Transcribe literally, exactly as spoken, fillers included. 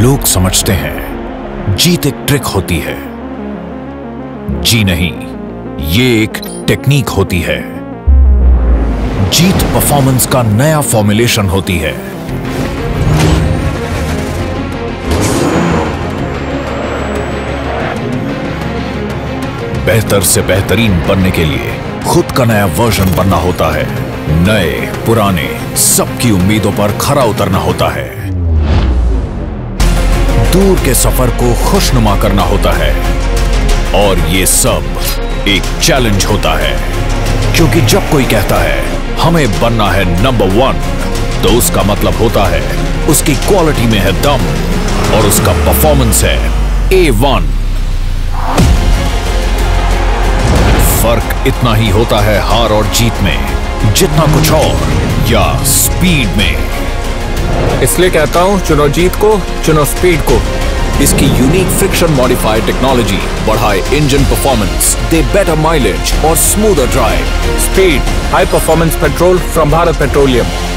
लोग समझते हैं जीत एक ट्रिक होती है। जी नहीं, ये एक टेक्निक होती है। जीत परफॉर्मेंस का नया फॉर्मुलेशन होती है। बेहतर से बेहतरीन बनने के लिए खुद का नया वर्जन बनना होता है। नए पुराने सबकी उम्मीदों पर खरा उतरना होता है। दूर के सफर को खुशनुमा करना होता है। और ये सब एक चैलेंज होता है, क्योंकि जब कोई कहता है हमें बनना है नंबर वन, तो उसका मतलब होता है उसकी क्वालिटी में है दम और उसका परफॉर्मेंस है ए वन। फर्क इतना ही होता है हार और जीत में, जितना कुछ और या स्पीड में। इसलिए कहता हूं, चुनो जीत को, चुनो स्पीड को। इसकी यूनिक फ्रिक्शन मॉडिफाइड टेक्नोलॉजी बढ़ाए इंजन परफॉर्मेंस, दे बेटर माइलेज और smoother drive. Speed, high performance petrol from Bharat petroleum.